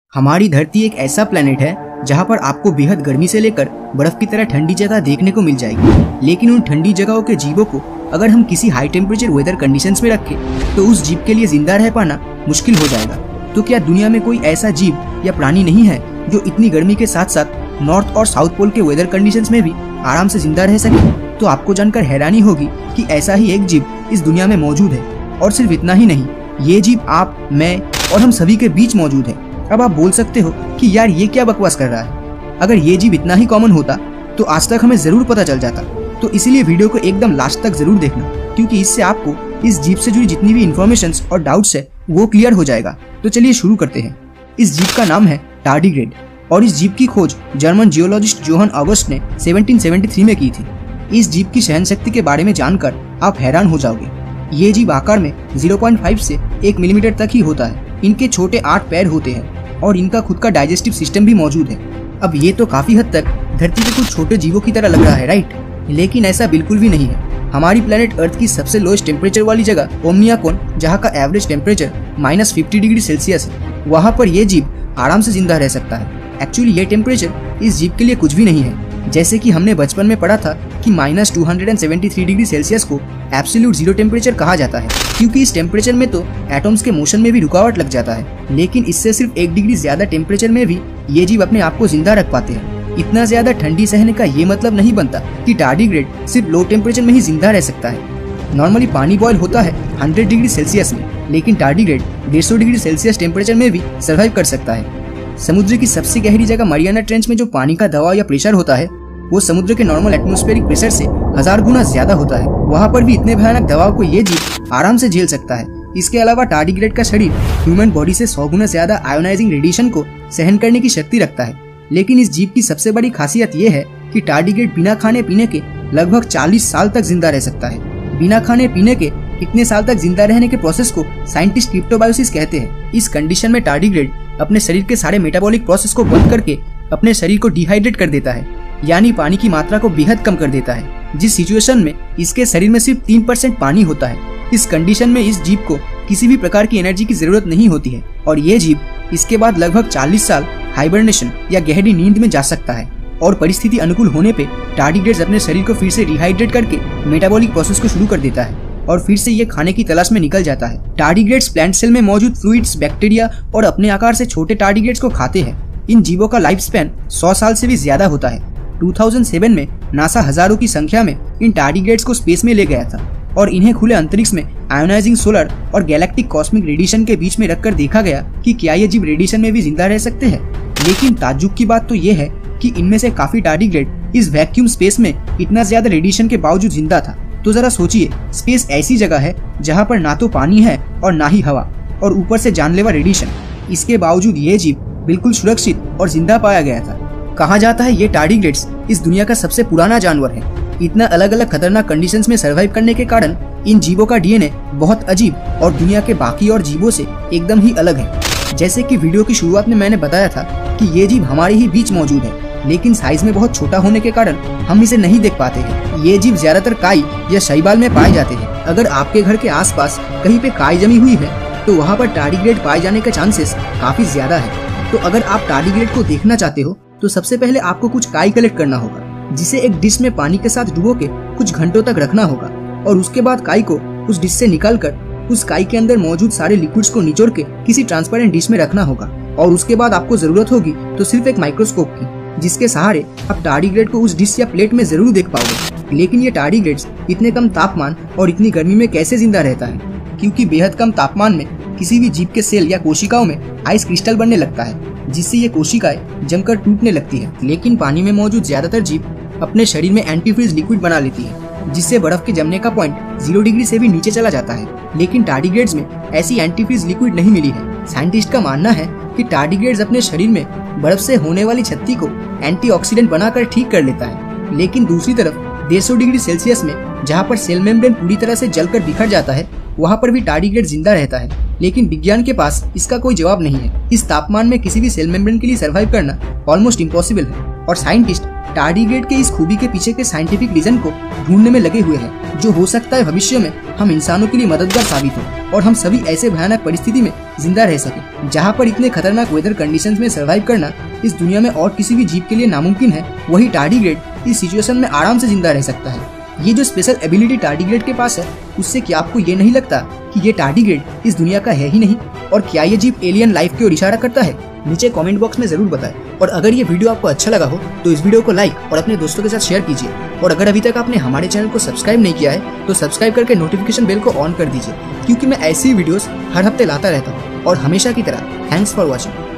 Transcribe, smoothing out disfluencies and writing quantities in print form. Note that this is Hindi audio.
हमारी धरती एक ऐसा प्लेनेट है जहाँ पर आपको बेहद गर्मी से लेकर बर्फ की तरह ठंडी जगह देखने को मिल जाएगी। लेकिन उन ठंडी जगहों के जीवों को अगर हम किसी हाई टेम्परेचर वेदर कंडीशंस में रखें तो उस जीव के लिए जिंदा रह पाना मुश्किल हो जाएगा। तो क्या दुनिया में कोई ऐसा जीव या प्राणी नहीं है जो इतनी गर्मी के साथ साथ नॉर्थ और साउथ पोल के वेदर कंडीशंस में भी आराम से जिंदा रह सके? तो आपको जानकर हैरानी होगी कि ऐसा ही एक जीव इस दुनिया में मौजूद है। और सिर्फ इतना ही नहीं, ये जीव आप, मैं और हम सभी के बीच मौजूद है। अब आप बोल सकते हो कि यार ये क्या बकवास कर रहा है। अगर ये जीव इतना ही कॉमन होता तो आज तक हमें जरूर पता चल जाता। तो इसीलिए वीडियो को एकदम लास्ट तक जरूर देखना, क्योंकि इससे आपको इस जीव से जुड़ी जितनी भी इन्फॉर्मेशंस और डाउट्स है वो क्लियर हो जाएगा। तो चलिए शुरू करते हैं। इस जीव का नाम है टार्डिग्रेड और इस जीव की खोज जर्मन जियोलॉजिस्ट जोहान ऑगस्ट ने 1773 में की थी। इस जीव की सहनशक्ति के बारे में जानकर आप हैरान हो जाओगे। ये जीव आकार में 0.5 से 1 मिलीमीटर तक ही होता है। इनके छोटे 8 पैर होते हैं और इनका खुद का डाइजेस्टिव सिस्टम भी मौजूद है। अब ये तो काफी हद तक धरती के कुछ छोटे जीवों की तरह लग रहा है, राइट? लेकिन ऐसा बिल्कुल भी नहीं है। हमारी प्लेनेट अर्थ की सबसे लोएस्ट टेम्परेचर वाली जगह ओमनियाकोन, जहाँ का एवरेज टेम्परेचर -50 डिग्री सेल्सियस है, वहाँ पर यह जीव आराम से जिंदा रह सकता है। एक्चुअली ये टेम्परेचर इस जीव के लिए कुछ भी नहीं है। जैसे कि हमने बचपन में पढ़ा था कि -273 डिग्री सेल्सियस को एब्सोल्यूट जीरो टेम्परेचर कहा जाता है, क्योंकि इस टेम्परेचर में तो एटम्स के मोशन में भी रुकावट लग जाता है। लेकिन इससे सिर्फ 1 डिग्री ज्यादा टेम्परेचर में भी ये जीव अपने आप को जिंदा रख पाते हैं। इतना ज्यादा ठंडी सहने का ये मतलब नहीं बनता कि टार्डिग्रेड सिर्फ लो टेम्परेचर में ही जिंदा रह सकता है। नॉर्मली पानी बॉयल होता है 100 डिग्री सेल्सियस में, लेकिन टार्डिग्रेड 150 डिग्री सेल्सियस टेम्परेचर में भी सर्वाइव कर सकता है। समुद्र की सबसे गहरी जगह मरियाना ट्रेंच में जो पानी का दबाव या प्रेशर होता है वो समुद्र के नॉर्मल एटमॉस्फेरिक प्रेशर से 1000 गुना ज्यादा होता है। वहाँ पर भी इतने भयानक दबाव को ये जीव आराम से झेल सकता है। इसके अलावा टार्डिग्रेड का शरीर ह्यूमन बॉडी से 100 गुना ज्यादा आयोनाइजिंग रेडिएशन को सहन करने की शक्ति रखता है। लेकिन इस जीव की सबसे बड़ी खासियत ये है कि टार्डिग्रेड बिना खाने पीने के लगभग 40 साल तक जिंदा रह सकता है। बिना खाने पीने के इतने साल तक जिंदा रहने के प्रोसेस को साइंटिस्ट क्रिप्टोबायोसिस कहते हैं। इस कंडीशन में टार्डिग्रेड अपने शरीर के सारे मेटाबॉलिक प्रोसेस को बंद करके अपने शरीर को डिहाइड्रेट कर देता है, यानी पानी की मात्रा को बेहद कम कर देता है, जिस सिचुएशन में इसके शरीर में सिर्फ 3% पानी होता है। इस कंडीशन में इस जीव को किसी भी प्रकार की एनर्जी की जरूरत नहीं होती है और ये जीव इसके बाद लगभग 40 साल हाइबरनेशन या गहरी नींद में जा सकता है। और परिस्थिति अनुकूल होने पे टार्डिग्रेड्स अपने शरीर को फिर से रिहाइड्रेट करके मेटाबॉलिक प्रोसेस को शुरू कर देता है और फिर से ये खाने की तलाश में निकल जाता है। टार्डिग्रेड्स प्लांट सेल में मौजूद फ्लूइड्स, बैक्टीरिया और अपने आकार से छोटे टार्डिग्रेड्स को खाते हैं। इन जीवों का लाइफ स्पैन 100 साल से भी ज्यादा होता है। 2007 में नासा हजारों की संख्या में इन टार्डिग्रेड्स को स्पेस में ले गया था और इन्हें खुले अंतरिक्ष में आयोनाइजिंग सोलर और गैलेक्टिक कॉस्मिक रेडिएशन के बीच में रखकर देखा गया कि क्या ये जीव रेडिएशन में भी जिंदा रह सकते हैं। लेकिन ताज्जुब की बात तो ये है कि इनमें से काफी टार्डिग्रेड इस वैक्यूम स्पेस में इतना ज्यादा रेडिएशन के बावजूद जिंदा था। तो जरा सोचिए, स्पेस ऐसी जगह है जहाँ पर ना तो पानी है और ना ही हवा और ऊपर से जानलेवा रेडिएशन। इसके बावजूद ये जीव बिल्कुल सुरक्षित और जिंदा पाया गया था। कहा जाता है ये टार्डिग्रेड्स इस दुनिया का सबसे पुराना जानवर है। इतना अलग अलग खतरनाक कंडीशंस में सर्वाइव करने के कारण इन जीवों का डीएनए बहुत अजीब और दुनिया के बाकी और जीवों से एकदम ही अलग है। जैसे कि वीडियो की शुरुआत में मैंने बताया था कि ये जीव हमारे ही बीच मौजूद है, लेकिन साइज में बहुत छोटा होने के कारण हम इसे नहीं देख पाते हैं। ये जीव ज्यादातर काई या शैवाल में पाए जाते हैं। अगर आपके घर के आसपास कहीं पे काई जमी हुई है तो वहाँ पर टार्डिग्रेड पाए जाने के चांसेस काफी ज्यादा है। तो अगर आप टार्डिग्रेड को देखना चाहते हो तो सबसे पहले आपको कुछ काई कलेक्ट करना होगा, जिसे एक डिश में पानी के साथ डुबो के कुछ घंटों तक रखना होगा और उसके बाद काई को उस डिश से निकालकर उस काई के अंदर मौजूद सारे लिक्विड्स को निचोड़ के किसी ट्रांसपेरेंट डिश में रखना होगा। और उसके बाद आपको जरूरत होगी तो सिर्फ एक माइक्रोस्कोप की, जिसके सहारे आप टार्डिग्रेड को उस डिश या प्लेट में जरूर देख पाओगे। लेकिन ये टार्डिग्रेड्स इतने कम तापमान और इतनी गर्मी में कैसे जिंदा रहता है? क्योंकि बेहद कम तापमान में किसी भी जीव के सेल या कोशिकाओं में आइस क्रिस्टल बनने लगता है, जिससे ये कोशिकाएं जमकर टूटने लगती है। लेकिन पानी में मौजूद ज्यादातर जीव अपने शरीर में एंटीफ्रीज लिक्विड बना लेती है, जिससे बर्फ के जमने का पॉइंट 0 डिग्री से भी नीचे चला जाता है। लेकिन टार्डिग्रेड्स में ऐसी एंटीफ्रीज लिक्विड नहीं मिली है। साइंटिस्ट का मानना है कि टार्डिग्रेड्स अपने शरीर में बर्फ से होने वाली क्षति को एंटीऑक्सीडेंट बनाकर ठीक कर लेता है। लेकिन दूसरी तरफ 150 डिग्री सेल्सियस में जहाँ पर सेल मेम्ब्रेन पूरी तरह से जलकर बिखर जाता है, वहाँ पर भी टार्डिग्रेड जिंदा रहता है। लेकिन विज्ञान के पास इसका कोई जवाब नहीं है। इस तापमान में किसी भी सेल मेम्ब्रेन के लिए सर्वाइव करना ऑलमोस्ट इम्पॉसिबल है और साइंटिस्ट टार्डिग्रेड के इस खूबी के पीछे के साइंटिफिक रीजन को ढूंढने में लगे हुए हैं, जो हो सकता है भविष्य में हम इंसानों के लिए मददगार साबित हो और हम सभी ऐसे भयानक परिस्थिति में जिंदा रह सके जहाँ पर इतने खतरनाक वेदर कंडीशंस में सर्वाइव करना इस दुनिया में और किसी भी जीव के लिए नामुमकिन है। वही टार्डिग्रेड इस सिचुएशन में आराम से जिंदा रह सकता है। ये जो स्पेशल एबिलिटी टार्डिग्रेड के पास है, उससे क्या आपको ये नहीं लगता कि ये टार्डिग्रेड इस दुनिया का है ही नहीं? और क्या ये जीव एलियन लाइफ की ओर इशारा करता है? नीचे कमेंट बॉक्स में जरूर बताएं। और अगर ये वीडियो आपको अच्छा लगा हो तो इस वीडियो को लाइक और अपने दोस्तों के साथ शेयर कीजिए। और अगर अभी तक आपने हमारे चैनल को सब्सक्राइब नहीं किया है तो सब्सक्राइब करके नोटिफिकेशन बेल को ऑन कर दीजिए, क्योंकि मैं ऐसी वीडियोस हर हफ्ते लाता रहता हूँ। और हमेशा की तरह थैंक्स फॉर वॉचिंग।